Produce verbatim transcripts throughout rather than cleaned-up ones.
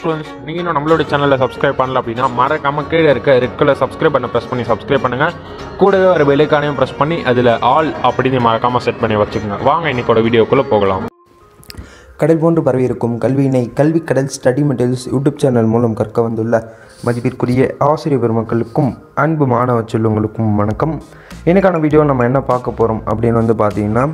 Students, நீங்கள் இன்னும் நம்மளோட சேனலில் சப்ஸ்கிரைப் பண்ணல அப்படின்னா மறக்காம கீழே இருக்க ரெட் கலர் சப்ஸ்கிரைப் பண்ண ப்ரெஸ் பண்ணி சப்ஸ்கிரைப் பண்ணுங்கள். கூடவே ஒரு பெல் ஐகானையும் ப்ரெஸ் பண்ணி அதில் ஆல் அப்படின்னு மறக்காமல் செட் பண்ணி வச்சுக்கோங்க. வாங்க இன்னைக்கோட வீடியோக்குள்ளே போகலாம். கடல் போன்று பரவியிருக்கும் கல்வியினை Kalvikadal study materials YouTube channel மூலம் கற்க வந்துள்ள மதிப்பிற்குரிய ஆசிரியர் பெருமக்களுக்கும் அன்பு மாணவ செல்வங்களுக்கும் வணக்கம். எனக்கான வீடியோ நம்ம என்ன பார்க்க போகிறோம் அப்படின்னு வந்து பார்த்திங்கன்னா,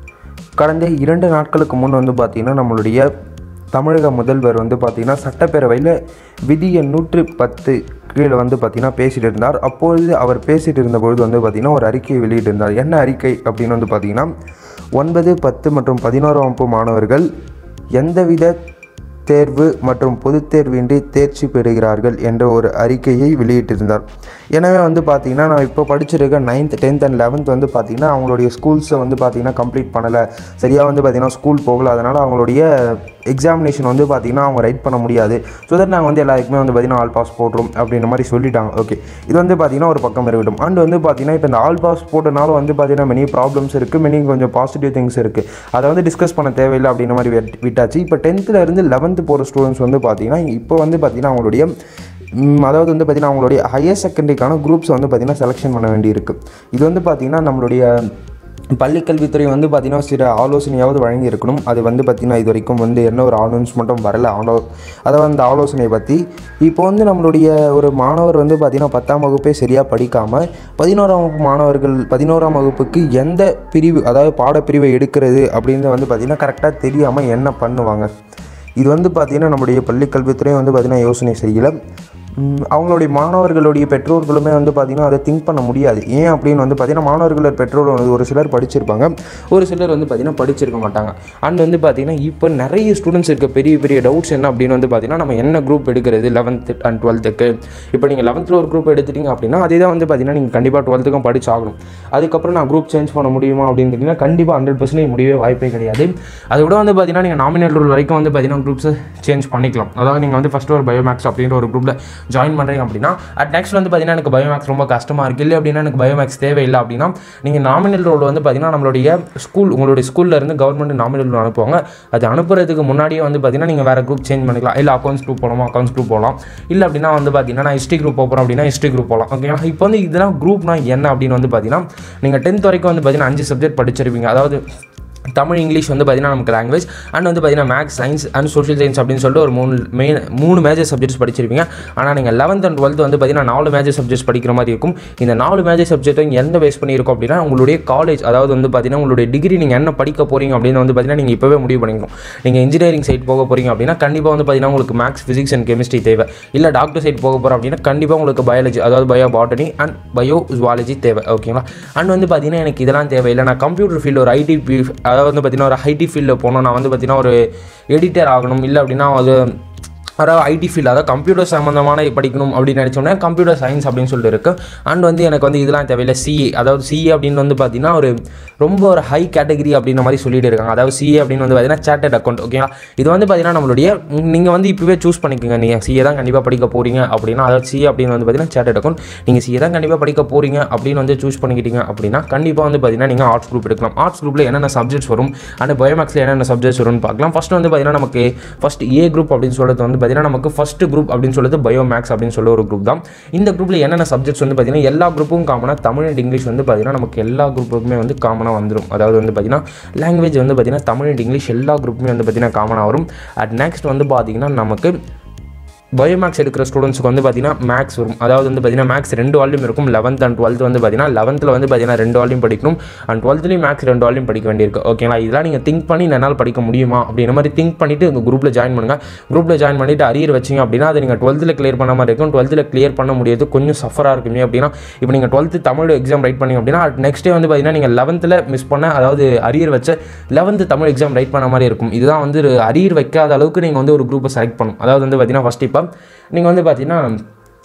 கடந்த இரண்டு நாட்களுக்கு முன் வந்து பார்த்திங்கன்னா நம்மளுடைய தமிழக முதல்வர் வந்து பார்த்திங்கன்னா சட்டப்பேரவையில் விதி எண் நூற்று பத்து கீழே வந்து பார்த்திங்கன்னா பேசிகிட்டு இருந்தார். அப்பொழுது அவர் பேசிகிட்டு இருந்தபொழுது வந்து பார்த்திங்கன்னா ஒரு அறிக்கையை வெளியிட்டிருந்தார். என்ன அறிக்கை அப்படின்னு வந்து பார்த்திங்கன்னா, ஒன்பது பத்து மற்றும் பதினோராம் வகுப்பு மாணவர்கள் எந்தவித தேர்வு மற்றும் பொதுத் தேர்வின்றி தேர்ச்சி பெறுகிறார்கள் என்ற ஒரு அறிக்கையை வெளியிட்டிருந்தார். எனவே வந்து பார்த்திங்கன்னா நான் இப்போ படிச்சிருக்க நைன்த் டென்த் அண்ட் லெவன்த் வந்து பார்த்திங்கன்னா அவங்களுடைய ஸ்கூல்ஸை வந்து பார்த்திங்கன்னா கம்ப்ளீட் பண்ணலை, சரியாக வந்து பார்த்திங்கன்னா ஸ்கூல் போகலை. அதனால் அவங்களுடைய எக்ஸாமினேஷன் வந்து பார்த்திங்கன்னா அவங்க ரைட் பண்ண முடியாது. ஸோ தட் நாங்கள் வந்து எல்லாருக்குமே வந்து பார்த்திங்கன்னா ஆல் பாஸ் போடுறோம் அப்படின்ற மாதிரி சொல்லிட்டாங்க. ஓகே, இது வந்து பார்த்திங்கன்னா ஒரு பக்கம் இருக்கட்டும். அண்ட் வந்து பார்த்திங்கன்னா இப்போ இந்த ஆல் பாஸ் போட்டனால வந்து பார்த்திங்கன்னா மெனி ப்ராப்ளம்ஸ் இருக்குது, மெனி கொஞ்சம் பாசிட்டிவ் திங்ஸ் இருக்குது. அதை வந்து டிஸ்கஸ் பண்ண தேவையில்லை அப்படின்ற மாதிரி விட்டாச்சு. இப்போ டென்த்தில் இருந்து லெவன்த்து போகிற ஸ்டூடெண்ட்ஸ் வந்து பார்த்திங்கன்னா இப்போ வந்து பார்த்திங்கன்னா அவங்களுடைய அதாவது வந்து பார்த்திங்கன்னா அவங்களுடைய ஹையர் செகண்டரிக்கான குரூப்ஸ் வந்து பார்த்திங்கன்னா செலெக்ஷன் பண்ண வேண்டியிருக்கு. இது வந்து பார்த்திங்கன்னா நம்மளுடைய பள்ளிக்கல்வித்துறை வந்து பார்த்திங்கன்னா சில ஆலோசனையாவது வழங்கி இருக்கணும். அது வந்து பார்த்திங்கன்னா இது வரைக்கும் வந்து என்ன ஒரு அனௌன்ஸ்மெண்ட்டும் வரல. ஆலோ அதாவது அந்த ஆலோசனையை பற்றி இப்போ வந்து நம்மளுடைய ஒரு மாணவர் வந்து பார்த்திங்கன்னா பத்தாம் வகுப்பே சரியாக படிக்காமல் பதினோராம் வகுப்பு மாணவர்கள் பதினோராம் வகுப்புக்கு எந்த பிரிவு அதாவது பாடப்பிரிவை எடுக்கிறது அப்படின்னு வந்து பார்த்திங்கன்னா கரெக்டாக தெரியாமல் என்ன பண்ணுவாங்க. இது வந்து பார்த்திங்கன்னா நம்முடைய பள்ளிக்கல்வித்துறையும் வந்து பார்த்திங்கன்னா யோசனை செய்யலை. அவங்களுடைய மாணவர்களுடைய பெற்றோர்களுமே வந்து பார்த்திங்கன்னா அதை திங்க் பண்ண முடியாது. ஏன் அப்படின்னு வந்து பார்த்திங்கன்னா மாணவர்கள் பெற்றோர் வந்து ஒரு சிலர் படிச்சிருப்பாங்க, ஒரு சிலர் வந்து பார்த்திங்கன்னா படிச்சிருக்க மாட்டாங்க. அண்ட் வந்து பார்த்திங்கன்னா இப்போ நிறைய ஸ்டூடெண்ட்ஸ் இருக்க பெரிய பெரிய டவுட்ஸ் என்ன அப்படின்னு வந்து பார்த்திங்கன்னா நம்ம என்ன குரூப் எடுக்கிறது லெவன்த்து அண்ட் டுவெல்த்துக்கு. இப்போ நீங்கள் லெவன்த்தில் ஒரு குரூப் எடுத்துட்டிங்க அப்படின்னா அதே தான் வந்து பார்த்திங்கன்னா நீங்கள் கண்டிப்பாக டுவெல்த்துக்கும் படிச்சாகணும். அதுக்கப்புறம் நான் குரூப் சேஞ்ச் பண்ண முடியுமா அப்படின்னு கேட்டிங்கன்னா கண்டிப்பாக ஹண்ட்ரட் பர்சன்டேஜ் முடியவே வாய்ப்பே கிடையாது. அதை விட வந்து பார்த்திங்கன்னா நீங்கள் நாமினல் ரூல் வரைக்கும் வந்து பார்த்திங்கன்னா குரூப்ஸை சேஞ்ச் பண்ணிக்கலாம். அதாவது நீங்கள் வந்து ஃபஸ்ட்டு ஒரு பயோமேக்ஸ் அப்படின்ற ஒரு குரூப்பில் ஜாயின் பண்ணுறீங்க அப்படின்னா அட் நெக்ஸ்ட் வந்து பார்த்தீங்கன்னா எனக்கு பயோமேக்ஸ் ரொம்ப கஷ்டமாக இருக்குது, இல்லை அப்படின்னா எனக்கு பயோமேக்ஸ் தேவையில்லை அப்படின்னா நீங்கள் நாமினல் ரோல் வந்து பார்த்தீங்கன்னா நம்மளுடைய ஸ்கூல் உங்களுடைய ஸ்கூலில் இருந்து கவர்மெண்ட் நாமினல் ரோல் அனுப்புவாங்க. அது அனுப்புறதுக்கு முன்னாடியே வந்து பார்த்தீங்கன்னா நீங்கள் வேறு குரூப் சேஞ்ச் பண்ணிக்கலாம். இல்லை அக்கௌண்ட்ஸ் குரூப் போகலாமா அக்கௌண்ட்ஸ் குரூப் போகலாம், இல்லை அப்படின்னா வந்து பார்த்தீங்கன்னா நான் ஹிஸ்ட்ரி குரூப் போகிறோம் அப்படின்னா ஹிஸ்ட்ரி குரூப் போகலாம். ஓகேங்களா? இப்போ வந்து இதெல்லாம் குரூப்னா என்ன அப்படின்னு வந்து பார்த்தீங்கன்னா நீங்கள் டென்த் வரைக்கும் வந்து பார்த்தீங்கன்னா அஞ்சு சப்ஜெக்ட் படிச்சிருப்பீங்க. அதாவது தமிழ் இங்கிலீஷ் வந்து பார்த்திங்கன்னா நமக்கு லாங்குவேஜ் அண்ட் வந்து பார்த்திங்கன்னா maths science and social science அப்படின்னு சொல்லிட்டு ஒரு மூணு மெயின் மூணு மேஜர் சப்ஜெக்ட்ஸ் படிச்சிருப்பீங்க. ஆனால் நீங்கள் லெவன்த் அண்ட் டுவெல்த் வந்து பார்த்திங்கன்னா நாலு மேஜர் சப்ஜெக்ட்ஸ் படிக்கிற மாதிரி இருக்கும். இந்த நாலு மேஜர் சப்ஜெக்ட்டும் எந்த பேஸ் பண்ணியிருக்கோம் அப்படின்னா உங்களுடைய காலேஜ் அதாவது வந்து பார்த்திங்கன்னா உங்களுடைய டிகிரி நீங்கள் என்ன படிக்க போகிறீங்க அப்படின்னு வந்து பார்த்திங்கன்னா நீங்கள் இப்போவே முடிவு பண்ணிக்கணும். நீங்கள் இன்ஜினியரிங் சைட் போக போகிறீங்க அப்படின்னா கண்டிப்பாக வந்து பார்த்திங்கன்னா உங்களுக்கு மேக்ஸ் ஃபிசிக்ஸ் அண்ட் கெமிஸ்ட்ரி தேவை. இல்லை டாக்டர் சைட் போக போகிறோம் அப்படின்னா கண்டிப்பாக உங்களுக்கு பயாலஜி அதாவது bio botany and bio zoology தேவை. ஓகேங்களா? அண்ட் வந்து பார்த்திங்கன்னா எனக்கு இதெல்லாம் தேவையில்லை, நான் கம்ப்யூட்டர் ஃபீல்டு ஒரு ஐடி அதாவது வந்து பார்த்திங்கன்னா ஒரு ஐடி ஃபீல்டில் போகணும், நான் வந்து பார்த்திங்கன்னா ஒரு எடிட்டர் ஆகணும், இல்லை அப்படின்னா அது அதாவது ஐடி ஃபீல்டு அதாவது கம்ப்யூட்டர் சம்மந்தமான படிக்கணும் அப்படின்னு நினச்சோன்னா கம்ப்யூட்டர் சயின்ஸ் அப்படின்னு சொல்லிட்டு இருக்குது. அண்ட் வந்து எனக்கு வந்து இதெல்லாம் தேவையில்லை, சிஏ அதாவது சிஏ அப்படின்னு வந்து பார்த்திங்கன்னா ஒரு ரொம்ப ஒரு ஹை கேட்டகரி அப்படின்ற மாதிரி சொல்லிட்டு இருக்காங்க. அதாவது சிஏ அப்படின்னு வந்து பார்த்திங்கன்னா சார்ட்டர்ட் அக்கௌண்ட். ஓகேங்களா? இது வந்து பார்த்திங்கன்னா நம்மளுடைய நீங்கள் வந்து இப்போவே சூஸ் பண்ணிக்கோங்க. நீங்கள் சிஏ தான் கண்டிப்பாக படிக்க போகிறீங்க அப்படின்னா அதாவது சிஏ அப்படின்னு வந்து பார்த்திங்கன்னா சார்ட்டர்ட் அக்கௌண்ட் நீங்கள் சிஏ தான் கண்டிப்பாக படிக்க போகிறீங்க அப்படின்னு வந்து சூஸ் பண்ணிக்கிட்டீங்க அப்படின்னா கண்டிப்பாக வந்து பார்த்திங்கன்னா நீங்கள் ஆர்ட்ஸ் குரூப் எடுக்கலாம். ஆர்ட்ஸ் குரூப்பில் என்னென்ன சப்ஜெக்ட்ஸ் வரும் அண்ட் பயோமேக்ஸில் என்னென்ன சப்ஜெக்ட்ஸ் வரும்னு பார்க்கலாம். ஃபஸ்ட்டு வந்து பார்த்திங்கன்னா நமக்கு ஃபஸ்ட் ஏ குரூப் அப்படின்னு சொல்கிறது வந்து பார்த்திங்கன்னா நமக்கு ஃபஸ்ட்டு குரூப் அப்படின்னு சொல்லிட்டு பயோமேக்ஸ் அப்படின்னு சொல்ல ஒரு குரூப் தான். இந்த குரூப்பில் என்னென்ன சப்ஜெக்ட்ஸ் வந்து பார்த்திங்கன்னா எல்லா குரூப்பும் காமனாக தமிழ் அண்ட் இங்கிலீஷ் வந்து பார்த்திங்கன்னா நமக்கு எல்லா குரூப்புக்குமே வந்து காமனாக வந்துடும். அதாவது வந்து பார்த்திங்கன்னா லாங்குவேஜ் வந்து பார்த்திங்கன்னா தமிழ் அண்ட் இங்கிலீஷ் எல்லா குரூப்புமே வந்து பார்த்திங்கன்னா காமனாக வரும். அட் நெக்ஸ்ட் வந்து பார்த்திங்கன்னா நமக்கு பயோமேக்ஸ் எடுக்கிற ஸ்டூடெண்ட்ஸுக்கு வந்து பார்த்திங்கன்னா மேக்ஸ் வரும். அதாவது வந்து பார்த்திங்கன்னா மேக்ஸ் ரெண்டு வால்யூம் இருக்கும். லெவன்த் அண்ட் டுவெல்த் வந்து பார்த்திங்கன்னா லெவன்த்தில் வந்து பார்த்திங்கன்னா ரெண்டு வால்யூம் படிக்கணும் அண்ட் டுவெல்த்லேயும் மேக்ஸ் ரெண்டு வால்யூம் படிக்க வேண்டியிருக்கு. ஓகேங்களா? இதெல்லாம் நீங்கள் திங்க் பண்ணி என்னால் படிக்க முடியுமா அப்படின்ற மாதிரி திங்க் பண்ணிவிட்டு இந்த குரூப்பில் ஜாயின் பண்ணுங்கள். குரூப்பில் ஜாயின் பண்ணிவிட்டு அரியர் வச்சிங்க அப்படின்னா அதை நீங்கள் டுவெல்த்தில் கிளியர் பண்ண மாதிரி இருக்கும். டுவெல்த்தில் கிளியர் பண்ண முடியாது, கொஞ்சம் சஃபராக இருக்குமே அப்படின்னா இப்போ நீங்கள் டுவெல்த்து தமிழ் எக்ஸாம் ரைட் பண்ணிங்க அப்படின்னா நெக்ஸ்ட் டே வந்து பார்த்திங்கன்னா நீங்கள் லெவன்த்தில் மிஸ் பண்ண அதாவது அரியர் வச்ச லெவன்த்து தமிழ் எக்ஸாம் ரைட் பண்ண மாதிரி இருக்கும். இதுதான் வந்து அரியர் வைக்காத அளவுக்கு நீங்கள் வந்து ஒரு குரூப்பை செலக்ட் பண்ணணும். அதாவது வந்து பார்த்திங்கன்னா ஃபஸ்ட் இப்போ நீங்கள் வந்து பார்த்திங்கன்னா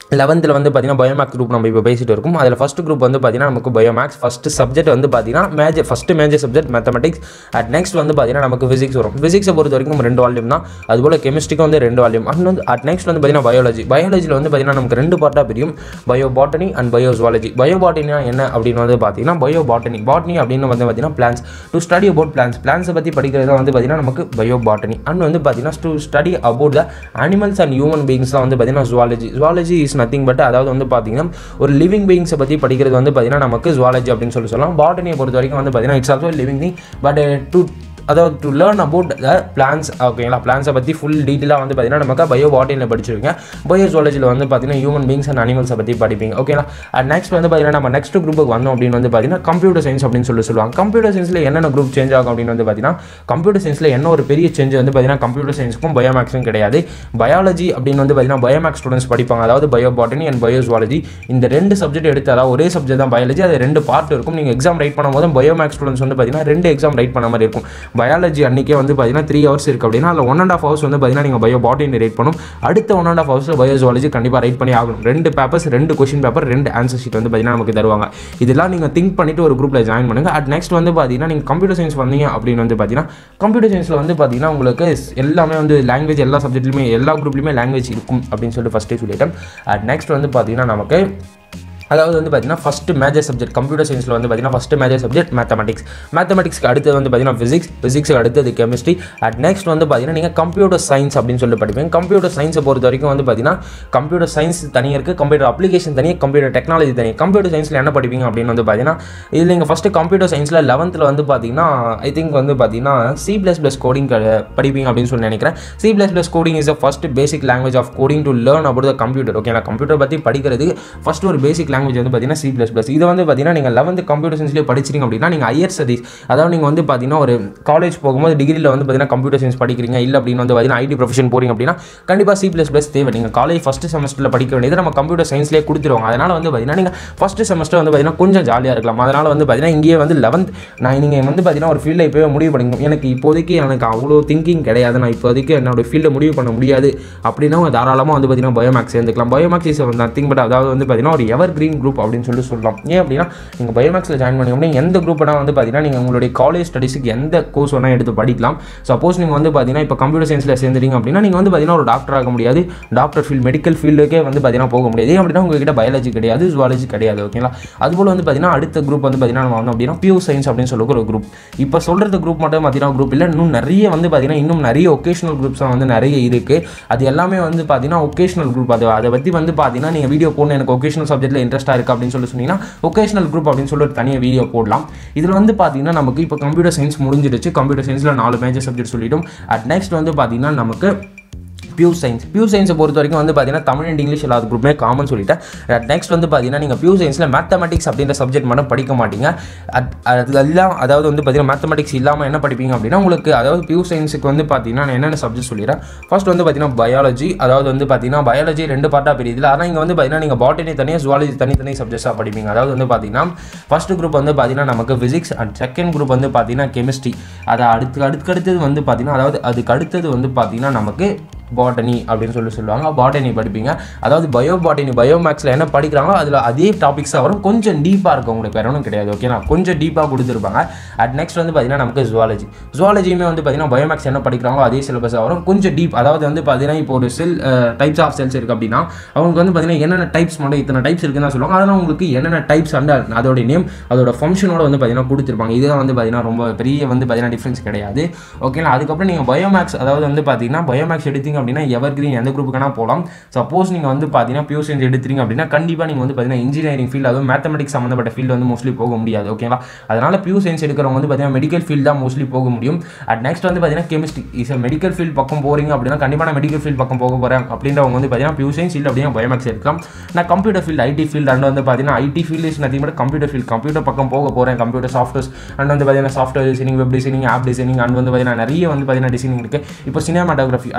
லெவன்த்தில் வந்து பார்த்தீங்கன்னா பயோமேக்ஸ் குரூப் நம்ம இப்போ பேசிட்டு இருக்கும். அதில் ஃபஸ்ட் குரூப் வந்து பார்த்தீங்கன்னா நமக்கு பயோமேக்ஸ் ஃபஸ்ட்டு சப்ஜெக்ட் வந்து பார்த்தீங்கன்னா major first major subject mathematics. At next வந்து பார்த்தீங்கன்னா நமக்கு ஃபிசிக்ஸ் வரும். ஃபிசிக்ஸை பொறுத்த வரைக்கும் ரெண்டு வால்யூம் தான். அதுபோல் கெமிஸ்ட்ரிக்கும் வந்து ரெண்டு வால்யூம். அண்ட் வந்து அட் நெக்ஸ்ட் வந்து பார்த்தீங்கன்னா பயாலஜி. பயாலஜியில் வந்து பார்த்தீங்கன்னா நமக்கு ரெண்டு பார்ட்டாக பிரியும், bio botany and bio zoology. Bio பாட்டனினா என்ன அப்படின்னு வந்து பார்த்தீங்கன்னா பயோ பாட்டனி பாட்டனி அப்படின்னு வந்து பார்த்தீங்கன்னா plants to study about plants பிளான்ஸை பற்றி படிக்கிறது தான் வந்து பார்த்தீங்கன்னா நமக்கு பயோ பாட்டனி. அண்ட் வந்து பார்த்தீங்கன்னா to study about the animals and human பீயிங்ஸ்லாம் வந்து பார்த்தீங்கன்னா zoology. Zoology is nothing but அதாவது வந்து பார்த்தீங்கன்னா ஒரு லிவிங் பீயிங்ஸை பற்றி படிக்கிறது வந்து பார்த்தீங்கன்னா நமக்கு ஜுவாலஜி அப்படின்னு சொல்லி சொல்லலாம். பாட்டனியை பொறுத்த வரைக்கும் வந்து பார்த்தீங்கன்னா it's also living thing but to அதாவது to learn about the plants. ஓகேங்களா, பிளான்ஸை பற்றி ஃபுல் டீட்டெயிலாக வந்து பார்த்தீங்கன்னா நமக்கு பயோ பாட்டனியில் படிச்சிருக்கீங்க. பயோ ஜுவாலஜியில் வந்து பார்த்தீங்கன்னா ஹியூமன் பீயிங்ஸ் அண்ட் அனிமல்ஸை பற்றி படிப்பீங்க. ஓகேங்களா. அண்ட் நெக்ஸ்ட் வந்து பார்த்தீங்கன்னா நம்ம நெக்ஸ்ட் குரூப்புக்கு வந்தோம் அப்படின்னு வந்து பார்த்தீங்கன்னா கம்ப்யூட்டர் சயின்ஸ் அப்படின்னு சொல்லி சொல்லுவாங்க. கம்ப்யூட்டர் சயின்ஸில் என்னென்ன குரூப் சேஞ்ச் ஆகும் அப்படின்னு வந்து பார்த்தீங்கன்னா கம்ப்யூட்டர் சயின்ஸில் என்ன ஒரு பெரிய சேஞ்ச் வந்து பார்த்தீங்கன்னா கம்ப்யூட்டர் சயின்ஸுக்கும் பயோமேக்ஸும் கிடையாது. பயாலஜி அப்படின்னு வந்து பார்த்தீங்கன்னா பயோமேக்ஸ் ஸ்டூடெண்ட்ஸ் படிப்பாங்க, அதாவது bio botany and bio zoology. இந்த ரெண்டு சப்ஜெக்ட் எடுத்து அதாவது ஒரே சப்ஜெக்ட் தான் பயாலஜி, அது ரெண்டு பார்ட் இருக்கும். நீங்கள் எக்ஸாம் ரைட் பண்ணும்போது பயோமேக்ஸ் ஸ்டூடெண்ட்ஸ் வந்து பார்த்தீங்கன்னா ரெண்டு எக்ஸாம் ரைட் பண்ண மாதிரி இருக்கும். பயாலஜி அன்றைக்கி வந்து பார்த்தீங்கன்னா த்ரீ ஹவர்ஸ் இருக்குது அப்படின்னா அதில் ஒன் அண்ட் ஆஃப் ஹவர்ஸ் வந்து பார்த்தீங்கன்னா நீங்கள் பயோ பாட்டனி ரைட் பண்ணும். அடுத்த ஒன் அண்ட் ஆஃப் ஹவர்ஸில் பயோ ஜுவாலஜி கண்டிப்பாக ரைட் பண்ணி ஆகணும். ரெண்டு பேப்பர்ஸ், ரெண்டு கொஸ்டின் பேப்பர், ரெண்டு ஆன்சர் ஷீட் வந்து பார்த்தீங்கன்னா நமக்கு தருவாங்க. இதெல்லாம் நீங்கள் திங்க் பண்ணிட்டு ஒரு குரூப்பில் ஜாயின் பண்ணுங்கள். அட் நெக்ஸ்ட் வந்து பார்த்தீங்கன்னா நீங்கள் கம்ப்யூட்டர் சயின்ஸ் வந்தீங்க அப்படின்னு வந்து பார்த்தீங்கன்னா கம்ப்யூட்டர் சயின்ஸில் வந்து பார்த்தீங்கன்னா உங்களுக்கு எல்லாமே வந்து லாங்குவேஜ் எல்லா சப்ஜெக்ட்லையுமே எல்லா குரூப்லையுமே லாங்குவேஜ் இருக்கும் அப்படின்னு சொல்லிட்டு ஃபஸ்ட்டே சொல்லிட்டேன். அட் நெக்ஸ்ட் வந்து பார்த்தீங்கன்னா நமக்கு அதாவது வந்து பார்த்தீங்கன்னா ஃபஸ்ட்டு மேஜர் சப்ஜெக்ட் கம்ப்யூட்டர் சயின்ஸில் வந்து பார்த்தீங்கன்னா ஃபஸ்ட்டு மேஜர் சப்ஜெக்ட் மேத்தமெட்டிக்ஸ். மேத்தமெட்டிக்ஸ்க்கு அடுத்தது வந்து பார்த்தீங்கன்னா ஃபிசிக்ஸ், ஃபிசிக்ஸுக்கு அடுத்தது கெமிஸ்ட்ரி. அட் நெக்ஸ்ட் வந்து பார்த்தீங்கன்னா நீங்கள் கம்ப்யூட்டர் சயின்ஸ் அப்படின்னு சொல்லி படிப்பீங்க. கம்ப்யூட்டர் சயின்ஸை பொறுத்த வரைக்கும் வந்து பார்த்தீங்கன்னா கம்ப்யூட்டர் சயின்ஸ் தனியாக இருக்குது, கம்ப்யூட்டர் அப்ளிகேஷன் தனியாக, கம்ப்யூட்டர் டெக்னாலஜி தனியாக. கம்ப்யூட்டர் சயின்ஸில் என்ன படிப்பீங்க அப்படின்னு வந்து பார்த்தீங்கன்னா இதில் நீங்கள் ஃபஸ்ட்டு கம்ப்யூட்டர் சயின்ஸில் லெவன்த்தில் வந்து பார்த்தீங்கன்னா ஐ திங்க் வந்து பார்த்தீங்கன்னா சி ப்ளஸ் ப்ளஸ் கோடிங் படிப்பீங்க அப்படின்னு சொல்லி நினைக்கிறேன். C plus plus coding is the first basic language of coding to learn about the computer. ஓகேங்களா, கம்ப்யூட்டர் பற்றி படிக்கிறது ஃபஸ்ட் ஒரு பேசிக் லாங்குவேஜ் வந்து பார்த்தீங்கன்னா சி ப்ளஸ் ப்ளஸ். இதை வந்து பார்த்தீங்கன்னா நீங்கள் லெவன்த் கம்ப்யூட்டர் சயின்ஸ்லேயே படிச்சிங்க அப்படின்னா நீங்கள் ஹையர் ஸ்டடீஸ் அதாவது நீங்கள் வந்து பார்த்தீங்கன்னா ஒரு காலேஜ் போகும்போது டிகிரியில் வந்து பார்த்தீங்கன்னா கம்ப்யூட்டர் சயின்ஸ் படிக்கிறீங்க இல்லை அப்படின்னு வந்து பார்த்தீங்கன்னா ஐடி ப்ரொஃபஷன் போகிறீங்க அப்படின்னா கண்டிப்பாக சி ப்ளஸ் ப்ளஸ் தேவை. நீங்கள் காலேஜ் ஃபஸ்ட்டு செமஸ்டரில் படிக்க வேண்டியது நம்ம கம்ப்யூட்டர் சயின்ஸ்லேயே கொடுத்துருவாங்க. அதனால் வந்து பார்த்தீங்கன்னா நீங்கள் ஃபஸ்ட்டு செமஸ்டர் வந்து பார்த்தீங்கன்னா கொஞ்சம் ஜாலியாக இருக்கலாம். அதனால் வந்து பார்த்தீங்கன்னா இங்கேயே வந்து லெவன்த் நான் நீங்கள் வந்து பார்த்தீங்கன்னா ஒரு ஃபீல்டில் இப்போவே முடிவு பண்ணிக்கணும். எனக்கு இப்போதைக்கு எனக்கு அவ்வளோ திங்கிங் கிடையாது, நான் இப்போதைக்கு என்னோட ஃபீல்டை முடிவு பண்ண முடியாது அப்படின்னா தாராளமாக வந்து பார்த்தீங்கன்னா பயோமேக்ஸ் சேர்ந்துக்கலாம். பயோமேக்ஸ் இஸ் நத்திங் பட் அதாவது வந்து பார்த்தீங்கன்னா ஒரு எவர் கிரீன் குரூப் அப்படின்னு சொல்லி சொல்லலாம். ஏன் அப்படின்னா நீங்கள் பயோமேக்ஸில் ஜாயின் பண்ணி அப்படின்னா எந்த குரூப்னா வந்து பார்த்தீங்கன்னா நீங்கள் உங்களுடைய காலேஜ் ஸ்டடீஸுக்கு எந்த கோர்ஸ் வேணால் எடுத்து படிக்கலாம். சப்போஸ் நீங்கள் வந்து பார்த்தீங்கன்னா இப்போ கம்ப்யூட்டர் சயின்ஸில் சேர்ந்துறீங்க அப்படின்னா நீங்கள் வந்து பார்த்தீங்கன்னா ஒரு டாக்டர் ஆக முடியாது, டாக்டர் ஃபீல்டு மெடிக்கல் ஃபீல்டுக்கே வந்து பார்த்தீங்கன்னா போக முடியாது. ஏன் அப்படின்னா உங்ககிட்ட பயாலஜி கிடையாது, ஜுவாலஜி கிடையாது. ஓகேங்களா, அதுபோல் வந்து பார்த்தீங்கன்னா அடுத்த குரூப் வந்து பார்த்தீங்கன்னா நம்ம வந்து அப்படின்னா பியூர் சயின்ஸ் அப்படின்னு சொல்லுற ஒரு குரூப். இப்போ சொல்கிறது குரூப் மட்டும் பார்த்தீங்கன்னா குரூப் இல்லை, இன்னும் நிறைய வந்து பார்த்தீங்கன்னா இன்னும் நிறைய ஒகேஷனல் குரூப்ஸ் வந்து நிறைய இருக்குது. அது எல்லாமே வந்து பார்த்தீங்கன்னா ஒகேஷனல் குரூப். அது அதை பற்றி வந்து பார்த்தீங்கன்னா நீங்கள் வீடியோ போடணும், எனக்கு ஒகேஷனல் சப்ஜெக்ட்டில் இன்ட்ரெஸ்ட்டாக இருக்குது அப்படின்னு சொல்லி சொன்னீங்கன்னா ஒகேஷனல் குரூப் அப்படின்னு சொல்லி ஒரு தனியாக வீடியோ போடலாம். இதில் வந்து பார்த்தீங்கன்னா நமக்கு இப்போ கம்ப்யூட்டர் சயின்ஸ் முடிஞ்சிடுச்சு. கம்ப்யூட்டர் சயின்ஸில் நாலு மேஜர் சப்ஜெக்ட் சொல்லிட்டோம். அட் நெக்ஸ்ட் வந்து பார்த்தீங்கன்னா நமக்கு பியூர் சயின்ஸ். பியூர் சயின்ஸை பொறுத்த வரைக்கும் வந்து பார்த்தீங்கன்னா தமிழ் அண்ட் இங்கிலீஷ் எல்லா குரூப்புமே காமன் சொல்லிட்டேன். நெக்ஸ்ட் வந்து பார்த்தீங்கன்னா நீங்கள் பியூர் சயின்ஸில் மேத்தமெட்டிக்ஸ் அப்படின்ற சப்ஜெக்ட் மட்டும் படிக்க மாட்டீங்க. அது எல்லாம் அதாவது வந்து பார்த்தீங்கன்னா மேத்தமெட்டிக்ஸ் இல்லாமல் என்ன படிப்பீங்க அப்படின்னா உங்களுக்கு அதாவது பியூர் சயின்ஸுக்கு வந்து பார்த்தீங்கன்னா நான் என்னென்ன சப்ஜெக்ட் சொல்லிடுறேன். ஃபர்ஸ்ட் வந்து பார்த்தீங்கன்னா பயாலஜி, அதாவது வந்து பார்த்தீங்கன்னா பயாலஜி ரெண்டு பார்ட்டாக பிரியுது. ஆனால் இங்கே வந்து பார்த்தீங்கன்னா நீங்கள் பாட்டனி தனியாக ஜுவாலஜி தனித்தனி சப்ஜெக்ட்ஸாக படிப்பீங்க. அதாவது வந்து பார்த்தீங்கன்னா ஃபர்ஸ்ட் குரூப் வந்து பார்த்தீங்கன்னா நமக்கு ஃபிசிக்ஸ் அண்ட் செகண்ட் குரூப் வந்து பார்த்தீங்கன்னா கெமிஸ்ட்ரி. அதை அடுத்து அடுத்து அடுத்தது வந்து பார்த்தீங்கன்னா அதாவது அதுக்கு அடுத்தது வந்து பார்த்தீங்கன்னா நமக்கு பாட்டனி அப்படின்னு சொல்லி சொல்லுவாங்க. பாட்டனி படிப்பீங்க. அதாவது பயோ பாட்டனி பயோமேக்ஸில் என்ன படிக்கிறாங்களோ அதில் அதே டாபிக்ஸாக வரும், கொஞ்சம் டீப்பாக இருக்கும், உங்களுக்கு வேற ஒன்றும் கிடையாது. ஓகேனா, கொஞ்சம் டீப்பாக கொடுத்துருப்பாங்க. அட் நெக்ஸ்ட் வந்து பார்த்தீங்கன்னா நமக்கு ஜுவாலஜி. ஜுவாலஜியுமே வந்து பார்த்தீங்கன்னா பயோமேக்ஸ் என்ன படிக்கிறாங்களோ அதே சிலபஸாக வரும், கொஞ்சம் டீப். அதாவது வந்து பார்த்தீங்கன்னா இப்போ ஒரு செல் டைப்ஸ் ஆஃப் செல்ஸ் இருக்குது அப்படின்னா அவங்களுக்கு வந்து பார்த்தீங்கன்னா என்னென்ன டைப்ஸ் மட்டும் இத்தனை டைப்ஸ் இருக்குன்னு தான் சொல்லுவாங்க. அதெல்லாம் உங்களுக்கு என்னென்ன டைப்ஸ் அண்ட் அதோட நேம் அதோட ஃபங்க்ஷனோட வந்து பார்த்தீங்கன்னா கொடுத்துருப்பாங்க. இதுதான் வந்து பார்த்தீங்கன்னா ரொம்ப பெரிய வந்து பார்த்தீங்கன்னா டிஃப்ரென்ஸ் கிடையாது. ஓகேங்களா, அதுக்கப்புறம் நீங்கள் பயோமேக்ஸ் அதாவது வந்து பார்த்தீங்கன்னா பயோமேக்ஸ் எடுத்தீங்க அப்படின்னா எவர் கிரீன் எந்த குரூப்புக்கான போகலாம். சப்போஸ் நீங்கள் வந்து பார்த்தீங்கன்னா பியூர் சயின்ஸ் எடுத்துறீங்க அப்படின்னா கண்டிப்பாக நீங்கள் வந்து பார்த்தீங்கன்னா இன்ஜினியரிங் ஃபீல்டு அதுவும் மேத்தமெட்டிக்ஸ் சம்மந்தப்பட்ட ஃபீல்டு வந்து மோஸ்ட்லி போக முடியாது. ஓகேவா, அதனால் பியூர் சயின்ஸ் எடுக்கிறவங்க வந்து பார்த்தீங்கன்னா மெடிக்கல் ஃபீல்டு தான் மோஸ்ட்லி போக முடியும். அட் நெக்ஸ்ட் வந்து பார்த்தீங்கன்னா கெமிஸ்ட்ரி இஸ் மெடிக்கல் ஃபீல்டு பக்கம் போகிறீங்க அப்படின்னா கண்டிப்பாக நான் மெடிக்கல் ஃபீல்டு பக்கம் போக போகிறேன் அப்படின்றவங்க வந்து பார்த்தீங்கன்னா பியூர் சயின்ஸ் இல்லை அப்படின்னா பயோமேக்ஸ் எடுக்கலாம். நான் computer field IT field and வந்து பார்த்தீங்கன்னா IT field is nothing but computer field computer பக்கம் போக போகிறேன். கம்ப்யூட்டர் சாஃப்ட்வேர்ஸ் அண்ட் வந்து பார்த்தீங்கன்னா software designing, web designing, app designing and வந்து பார்த்தீங்கன்னா நிறைய வந்து பார்த்தீங்கன்னா டிசைனிங் இருக்குது. இப்போ சினிமாட்டோகிராஃபி அதாவது வந்து பார்த்தீங்கன்னா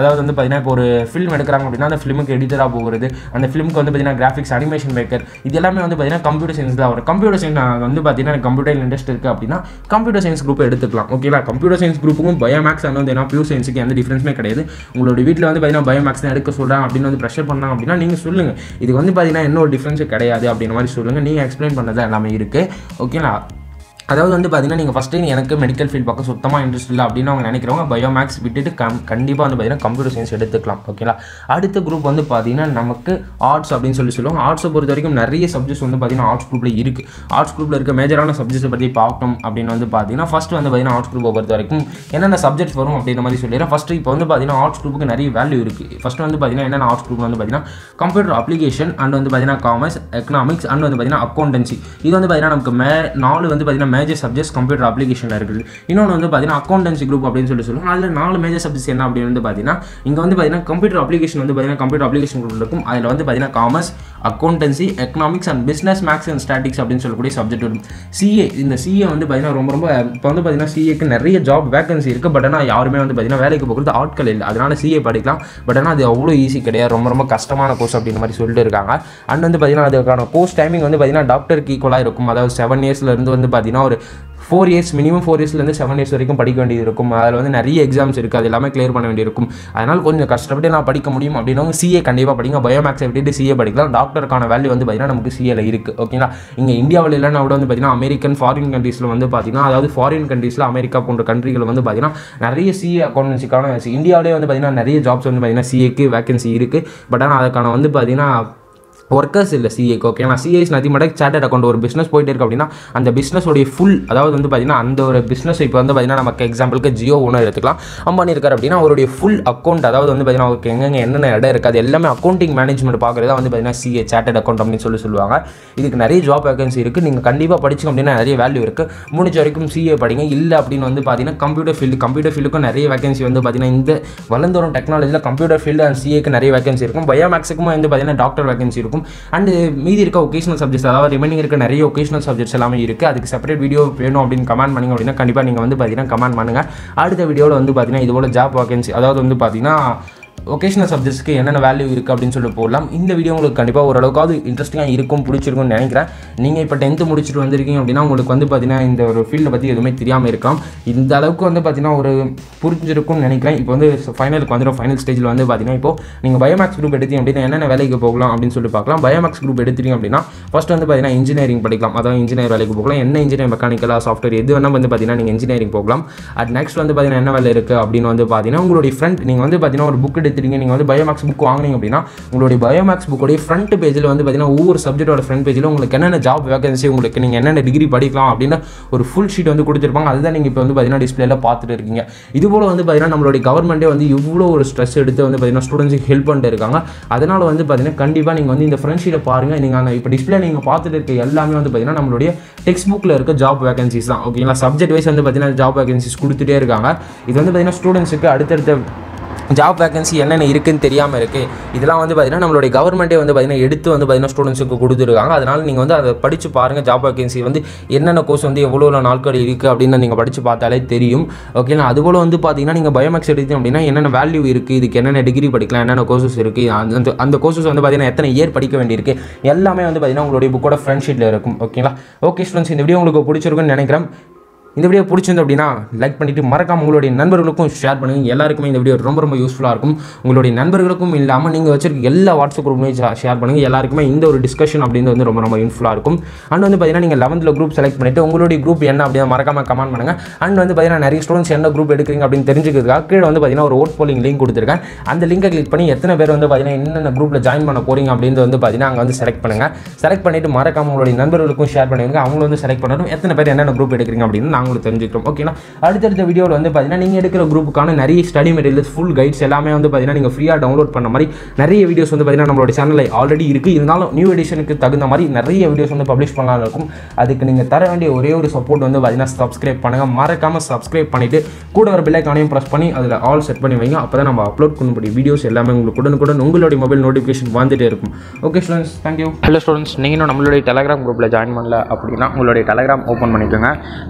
பார்த்தீங்கன்னா இப்போ ஒரு ஃபிலிம் எடுக்கிறாங்க அப்படின்னா அந்த ஃபிலிமுக்கு எடிட்டராக போகிறது, அந்த ஃபிலிமுக்கு வந்து பார்த்தீங்கன்னா கிராஃபிக்ஸ் அனிமேஷன் மேக்கர், இது எல்லாமே வந்து பார்த்தீங்கன்னா கம்ப்யூட்டர் சயின்ஸ் தான் வரும். கம்ப்யூட்டர் சயின்ஸ் வந்து பார்த்தீங்கன்னா கம்ப்யூட்டர் இன்ட்ரெஸ்ட் இருக்குது அப்படின்னா கம்ப்யூட்டர் சயின்ஸ் குரூப் எடுத்துக்கலாம். ஓகேங்களா, கம்ப்யூட்டர் சயின்ஸ் குரூப்புக்கும் பயோமேக்ஸ் வந்து என்ன பியூர் சயின்ஸுக்கு எந்த டிஃப்ரென்ஸுமே கிடையாது. உங்களோட வீட்டில் வந்து பார்த்தீங்கன்னா பயோமேக்ஸ் தான் எடுக்க சொல்கிறாங்க அப்படின்னு வந்து ப்ரெஷர் பண்ணாங்க அப்படின்னா நீங்கள் சொல்லுங்கள் இது வந்து பார்த்தீங்கன்னா என்ன ஒரு டிஃப்ரென்ஸு கிடையாது அப்படின்ற மாதிரி சொல்லுங்கள். நீங்கள் எக்ஸ்பிளைன் பண்ணது எல்லாமே இருக்குது. ஓகேங்களா, அதாவது வந்து பார்த்தீங்கன்னா நீங்கள் ஃபஸ்ட்டு எனக்கு மெடிக்கல் ஃபீல்ட் பக்கம் சுத்தமாக இன்ட்ரெஸ்ட் இல்லை அப்படின்னு அவங்க நினைக்கிறவங்க பயோமேக்ஸ் விட்டுட்டு கம் கண்டிப்பாக வந்து பார்த்தீங்கன்னா கம்ப்யூட்டர் சயின்ஸ் எடுத்துக்கலாம். ஓகேங்களா, அடுத்த குரூப் வந்து பார்த்தீங்கன்னா நமக்கு ஆர்ட்ஸ் அப்படின்னு சொல்லி சொல்லுவாங்க. ஆர்ட்ஸை பொறுத்த வரைக்கும் நிறைய சப்ஜெக்ட்ஸ் வந்து பார்த்தீங்கன்னா ஆர்ட்ஸ் குரூப்பில் இருக்குது. ஆர்ட்ஸ் குரூப்பில் இருக்க மேஜரான சப்ஜெக்ட்ஸை பற்றி பார்க்கணும் அப்படின்னு வந்து பார்த்தீங்கன்னா ஃபஸ்ட்டு வந்து பார்த்தீங்கன்னா ஆர்ட்ஸ் குரூப்பை பொறுத்த வரைக்கும் என்னென்ன சப்ஜெக்ட்ஸ் வரும் அப்படின்ற மாதிரி சொல்லிடுறேன். ஃபஸ்ட்டு இப்போ வந்து பார்த்தீங்கன்னா ஆர்ட்ஸ் குரூப்புக்கு நிறைய வேல்யூ இருக்குது. ஃபஸ்ட்டு வந்து பார்த்தீங்கன்னா என்னென்ன ஆர்ட்ஸ் குரூப் வந்து பார்த்தீங்கன்னா கம்ப்யூட்டர் அப்ளிகேஷன் அண்ட் வந்து பார்த்தீங்கன்னா காமர்ஸ், எக்கனாமிக்ஸ் அண்ட் வந்து பார்த்தீங்கன்னா அக்கௌண்டன்சி. இது வந்து பார்த்தீங்கன்னா நமக்கு மே நாலு வந்து பார்த்தீங்கன்னா மேஜர் சப்ஜெக்ட்ஸ் கம்ப்யூட்டர் அப்ளிகேஷன் இருக்குது. இன்னொன்று வந்து பார்த்தீங்கன்னா அக்கௌண்டன்சி குரூப் அப்படின்னு சொல்லி சொல்லுவாங்க. அதில் நாலு மேஜர் சப்ஜெக்ட்ஸ் என்ன அப்படின்னு வந்து பார்த்தீங்கன்னா இங்கே வந்து பார்த்தீங்கன்னா கம்ப்யூட்டர் அப்ளிகேஷன் வந்து பார்த்தீங்கன்னா கம்ப்யூட்டர் அப்ளிகேஷன் குரூப் இருக்கும். அதில் வந்து பார்த்தீங்கன்னா commerce, accountancy, economics and business maths and statics அப்படின்னு சொல்லக்கூடிய சப்ஜெக்ட் வரும். சிஏ, இந்த சிஏ வந்து பார்த்தீங்கன்னா ரொம்ப ரொம்ப இப்போ வந்து பார்த்தீங்கன்னா சிஏக்கு நிறைய ஜாப் வேகன்சி இருக்குது. பட் ஆனால் யாருமே வந்து பார்த்தீங்கன்னா வேலைக்கு போகிறது ஆட்கள் இல்லை. அதனால் சிஏ படிக்கலாம். பட் ஆனால் அது அவ்வளோ ஈஸி கிடையாது, ரொம்ப ரொம்ப கஷ்டமான கோர்ஸ் அப்படின்ற மாதிரி சொல்லிட்டு இருக்காங்க. அண்ட் வந்து பார்த்தீங்கன்னா அதுக்கான கோர்ஸ் டைமிங் வந்து பார்த்தீங்கன்னா டாக்டருக்கு ஈக்குவலாக இருக்கும். அதாவது செவன் இயர்ஸ்லேருந்து வந்து பார்த்தீங்கன்னா ஒரு ஃபோர் இயர்ஸ் மினிமம் ஃபோர் இயர்ஸ்லேருந்து செவன் இயர்ஸ் வரைக்கும் படிக்க வேண்டியது இருக்கும். அதில் வந்து நிறைய எக்ஸாம்ஸ் இருக்குது, அது எல்லாமே கிளியர் பண்ண வேண்டியிருக்கும். அதனால் கொஞ்சம் கஷ்டப்பட்டு நான் படிக்க முடியும் அப்படின்னவங்க சிஏ கண்டிப்பாக படிங்க. பயோமேக்ஸை விட்டுட்டு சிஏ படிக்கலாம். டாக்டருக்கான வேல்யூ வந்து பார்த்தீங்கன்னா நமக்கு சிஏல இருக்குது. ஓகேங்களா, இங்கே இந்தியாவில் இல்லைன்னா கூட வந்து பார்த்தீங்கன்னா அமெரிக்கன் ஃபாரின் கண்ட்ரீஸில் வந்து பார்த்தீங்கன்னா அதாவது ஃபாரின் கண்ட்ரீஸில் அமெரிக்கா போன்ற கண்ட்ரிகள் வந்து பார்த்தீங்கன்னா நிறைய சிஏ அக்கௌண்டன்சிக்கான இந்தியாவிலே வந்து பார்த்தீங்கன்னா நிறைய ஜாப்ஸ் வந்து பார்த்தீங்கன்னா சிஏக்கு வேகன்சி இருக்குது. பட் ஆனால் அதுக்கான வந்து பார்த்தீங்கன்னா ஒர்க்கர்ஸ் இல்லை சிஏக்கு. ஓகேங்களா, சிஏஸ் நதி மட்டும் சார்ட்டட் அக்கௌண்ட் ஒரு பிஸ்னஸ் போயிட்டு இருக்கு அப்படின்னா அந்த பிஸ்னஸோடைய ஃபுல் அதாவது வந்து பார்த்தீங்கன்னா அந்த ஒரு பிஸ்னஸ் இப்போ வந்து பார்த்தீங்கன்னா நமக்கு எக்ஸாம்பிளுக்கு ஜியோ ஓனர் எடுத்துக்கலாம். அம்பானி இருக்கார் அப்படின்னா அவருடைய ஃபுல் அக்கௌண்ட் அதாவது வந்து பார்த்தீங்கன்னா அவருக்கு எங்கெங்கே என்னென்ன இடம் இருக்குது எல்லாமே அக்கௌண்டிங் மேனேஜ்மெண்ட் பார்க்குறது வந்து பார்த்தீங்கன்னா சிஏ சார்ட்டட் அக்கௌண்ட் அப்படின்னு சொல்லி சொல்லுவாங்க. இதுக்கு நிறைய ஜாப் வேகன்சி இருக்குது. நீங்கள் கண்டிப்பாக படிச்சிங்க அப்படின்னா நிறைய வேல்யூ இருக்குது. முடிஞ்ச வரைக்கும் சிஏ படிங்க. இல்லை அப்படின்னு வந்து பார்த்தீங்கன்னா கம்ப்யூட்டர் ஃபீல்டு கம்ப்யூட்டர் ஃபீல்டுக்கும் நிறைய வேகன்சி வந்து பார்த்தீங்கன்னா இந்த வளர்ந்து வரும் டெக்னாலஜியில் கம்ப்யூட்டர் ஃபீல்டு அண்ட் சிஏக்கு நிறைய வேகன்சி இருக்கும். பயோமேக்ஸுக்கும் வந்து பார்த்தீங்கன்னா டாக்டர் வேகன்சி இருக்கும். அண்ட் மீதி இருக்க ஒகேஷனல் சப்ஜெக்ட்ஸ் அதாவது ரிமைனிங் இருக்க நிறைய ஒகேஷனல் சப்ஜெக்ட்ஸ் எல்லாமே இருக்குது. அதுக்கு செப்பரேட் வீடியோ வேணும் அப்படின்னு கமெண்ட் பண்ணிங்க அப்படின்னா கண்டிப்பாக நீங்கள் வந்து பார்த்தீங்கன்னா கமெண்ட் பண்ணுங்கள். அடுத்த வீடியோவில் வந்து பார்த்தீங்கன்னா இதுபோல் ஜாப் வேகன்சி அதாவது வந்து பார்த்தீங்கன்னா ஒகேஷனல் சப்ஜெக்ட்ஸ்க்கு என்னென்ன வேல்யூ இருக்குது அப்படின்னு சொல்லி போடலாம். இந்த வீடியோ உங்களுக்கு கண்டிப்பாக ஓரளவுக்காவது இன்ட்ரெஸ்டிங்காக இருக்கும், பிடிச்சிருக்கும்னு நினைக்கிறேன். நீங்கள் இப்போ டென்த்து முடிச்சுட்டு வந்திருக்கீங்க அப்படின்னா உங்களுக்கு வந்து பார்த்தீங்கன்னா இந்த ஒரு ஃபீல்டை பற்றி எதுவுமே தெரியாமல் இருக்கலாம். இந்த அளவுக்கு வந்து பார்த்தீங்கன்னா ஒரு புரிஞ்சிருக்கும்னு நினைக்கிறேன். இப்போ வந்து ஃபைனலுக்கு வந்துடும். ஃபைனல் ஸ்டேஜில் வந்து பார்த்தீங்கன்னா இப்போ நீங்கள் பயோமேக்ஸ் குரூப் எடுத்தீங்க அப்படின்னா என்னென்ன வேலைக்கு போகலாம் அப்படின்னு சொல்லி பார்க்கலாம். பயோமேக்ஸ் குரூப் எடுத்தீங்க அப்படின்னா ஃபஸ்ட் வந்து பார்த்தீங்கன்னா இன்ஜினியரிங் படிக்கலாம். அதாவது இன்ஜினியர் வேலைக்கு போகலாம். என்ன இன்ஜினியர் மெக்கானிக்கலாக சாஃப்ட்வேர் எது வேணால் வந்து பார்த்தீங்கன்னா நீங்கள் இன்ஜினியரிங் போகலாம். அட் நெக்ஸ்ட் வந்து பார்த்தீங்கன்னா என்ன வேலை இருக்குது அப்படின்னு வந்து பார்த்தீங்கன்னா உங்களுடைய ஃப்ரெண்ட் நீங்கள் வந்து பார்த்தீங்கன்னா ஒரு புக் எடுத்துறீங்க. நீங்கள் வந்து பயோமேக்ஸ் புக் வாங்குனீங்க அப்படின்னா உங்களுடைய பயோமேக்ஸ் புக்கோடைய ஃப்ரண்ட் பேஜில் வந்து பார்த்தீங்கன்னா ஒவ்வொரு சப்ஜெக்டோட ஃப்ரண்ட் பேஜில் உங்களுக்கு என்னென்ன ஜாப் வேகன்சி உங்களுக்கு நீங்கள் என்னென்ன டிகிரி படிக்கலாம் அப்படின்னு ஒரு ஃபுல் ஷீட் வந்து கொடுத்துருப்பாங்க. அதுதான் நீங்கள் இப்போ வந்து பார்த்தீங்கன்னா டிஸ்பிளேல பார்த்துட்டு இருக்கீங்க. இதுபோல் வந்து பார்த்தீங்கன்னா நம்மளுடைய கவர்மெண்ட்டே வந்து இவ்வளோ ஒரு ஸ்ட்ரெஸ் எடுத்து வந்து பார்த்தீங்கன்னா ஸ்டூடெண்ட்ஸுக்கு ஹெல்ப் பண்ணிட்டு இருக்காங்க. அதனால் வந்து பார்த்தீங்கன்னா கண்டிப்பாக நீங்கள் வந்து இந்த ஃப்ரண்ட் ஷீட்டை பாருங்கள். நீங்கள் அந்த இப்போ டிஸ்பிளே நீங்கள் பார்த்துட்டு இருக்க எல்லாமே வந்து பார்த்தீங்கன்னா நம்மளுடைய டெக்ஸ்ட் புக்கில் இருக்க ஜாப் வேகன்சிஸ் தான். ஓகேங்களா, சப்ஜெக்ட் வைஸ் வந்து பார்த்தீங்கன்னா ஜாப் வேகன்சிஸ் கொடுத்துட்டே இருக்காங்க. இது வந்து பார்த்தீங்கன்னா ஸ்டூடெண்ட்ஸுக்கு அடுத்தடுத்த ஜாப் வேகன்சி என்னென்ன இருக்குன்னு தெரியாமல் இருக்குது. இதெல்லாம் வந்து பார்த்தீங்கன்னா நம்மளுடைய கவர்மெண்ட்டே வந்து பார்த்தீங்கன்னா எடுத்து வந்து பார்த்தீங்கன்னா ஸ்டூடெண்ட்ஸுக்கு கொடுத்துருக்காங்க. அதனால் நீங்கள் வந்து அதை படித்து பாருங்கள். ஜாப் வேகன்சி வந்து என்னென்ன கோர்ஸ் வந்து எவ்வளோ நாட்கள் இருக்குது அப்படின்னு நீங்கள் படித்து பார்த்தாலே தெரியும். ஓகேங்களா, அதுபோல் வந்து பார்த்தீங்கன்னா நீங்கள் பயோமேக்ஸ் எடுத்தீங்க அப்படின்னா என்னென்ன வேல்யூ இருக்குது, இதுக்கு என்னென்ன டிகிரி படிக்கலாம், என்னென்ன கோர்சஸ் இருக்குது, அந்த அந்த கோர்சஸ் வந்து பார்த்தீங்கன்னா எத்தனை இயர் படிக்க வேண்டியிருக்கு எல்லாமே வந்து பார்த்தீங்கன்னா உங்களுடைய புக்கோட ஃப்ரண்ட் ஷீட்டில் இருக்கும். ஓகேங்களா, ஓகே ஸ்டூடெண்ட்ஸ், இந்த வீடியோ உங்களுக்கு பிடிச்சிருக்குன்னு நினைக்கிறேன். இந்த வீடியோ பிடிச்சிருந்து அப்படின்னா லைக் பண்ணிவிட்டு மறக்காம உங்களுடைய நண்பர்களுக்கும் ஷேர் பண்ணுங்கள். எல்லாருக்குமே இந்த வீடியோ ரொம்ப ரொம்ப யூஸ்ஃபுல்லாக இருக்கும். உங்களுடைய நண்பர்களுக்கும் இல்லாமல் நீங்கள் வச்சிருக்க எல்லா வாட்ஸ்அப் குரூப்லையும் ஷேர் பண்ணுங்கள். எல்லாருக்குமே இந்த ஒரு டிஸ்கஷன் அப்படின்றது வந்து ரொம்ப ரொம்ப யூஸ்ஃபுல்லாக இருக்கும். அண்ட் வந்து பார்த்தீங்கன்னா நீங்கள் லெவன்த்தில் குரூப் செலக்ட் பண்ணிவிட்டு உங்களுடைய குரூப் என்ன அப்படின்னு மறக்காம கமெண்ட் பண்ணுங்கள். அண்ட் வந்து பார்த்தீங்கன்னா நிறைய ஸ்டூடெண்ட்ஸ் என்ன குரூப் எடுக்கிறீங்க அப்படின்னு தெரிஞ்சுக்கிறதுக்காக கீழே வந்து பார்த்தீங்கன்னா ஒரு ஓட் போலிங் லிங்க் கொடுத்துருக்கேன். அந்த லிங்கை கிளிக் பண்ணி எத்தனை பேர் வந்து பார்த்தீங்கன்னா என்னென்ன குரூப்பில் ஜாயின் பண்ண போகிறீங்க அப்படின்னு வந்து பார்த்தீங்கன்னா அங்கே வந்து செலக்ட் பண்ணுங்கள். செலக்ட் பண்ணிவிட்டு மறக்காம உங்களுடைய நண்பர்களுக்கும் ஷேர் பண்ணுங்க. அவங்க வந்து செலக்ட் பண்ணணும் எத்தனை பேர் என்னென்ன குரூப் எடுக்கிறீங்க அப்படின்னு நாங்களும் தெரிஞ்சுக்கிறோம். ஓகே, அடுத்தடுத்த வீடியோவில் வந்து பார்த்தீங்கன்னா நீங்கள் எடுக்கிற குரூப்புக்கான நிறைய ஸ்டடி மெட்டீரியல்ஸ் ஃபுல் கைட்ஸ் எல்லாமே வந்து பார்த்தீங்கன்னா நீங்கள் ஃப்ரீயாக டவுன்லோட் பண்ண மாதிரி நிறைய வீடியோஸ் வந்து பார்த்தீங்கன்னா நம்மளோட சேனலில் ஆல்ரெடி இருக்குது. இருந்தாலும் நியூ எடிஷனுக்கு தகுந்த மாதிரி நிறைய வீடியோஸ் வந்து பப்ளிஷ் பண்ணலாம் இருக்கும். அதுக்கு நீங்கள் தர வேண்டிய ஒரே ஒரு சப்போர்ட் வந்து பார்த்தீங்கன்னா சப்ஸ்கிரைப் பண்ணுங்கள். மறக்காமல் சப்ஸ்கிரைப் பண்ணிவிட்டு கூட ஒரு பெல் ஐகானையும் ப்ரெஸ் பண்ணி அதில் ஆல் செட் பண்ணி வைங்க. அப்போ தான் நம்ம அப்லோட் பண்ணக்கூடிய வீடியோஸ் எல்லாமே உங்களுக்கு உடனுக்குடன் உங்களுடைய மொபைல் நோட்டிஃபிகேஷன் வந்துட்டே இருக்கும். Okay students, thank you. Hello students, நீங்கள் நம்மளுடைய டெலகிராம் குரூப்பில் ஜாயின் பண்ணல அப்படின்னா உங்களுடைய டெலகிராம் ஓப்பன் பண்ணிக்கோங்க. சர்ச் பாரில்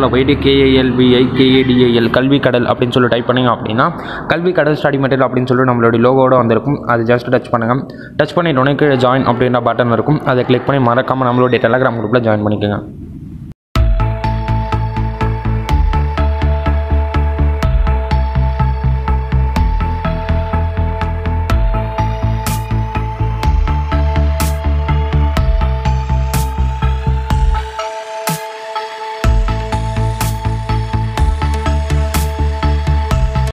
டெலகிராமில் போயிட்டு கேஏஎல்விஐ கேஏடிஏஎல் கல்வி கடல் அப்படின்னு சொல்லி டைப் பண்ணிங்க அப்படின்னா கல்வி கடல் ஸ்டடி மெட்டீரியல் அப்படின்னு சொல்லி நம்மளுடைய லோகோட வந்திருக்கும். அது ஜஸ்ட் டச் பண்ணுங்கள். டச் பண்ணிட்டு உடனே கீழே ஜாயின் அப்படின்ற பட்டன் இருக்கும். அதை கிளிக் பண்ணி மறக்காமல் நம்மளுடைய டெலகிராம் குரூப்பில் ஜாயின் பண்ணிக்கோங்க.